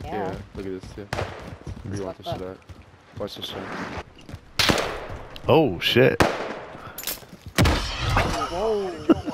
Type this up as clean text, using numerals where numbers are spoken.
Yeah, look at this too. You want this shit up. Watch this shit. Oh shit. Whoa.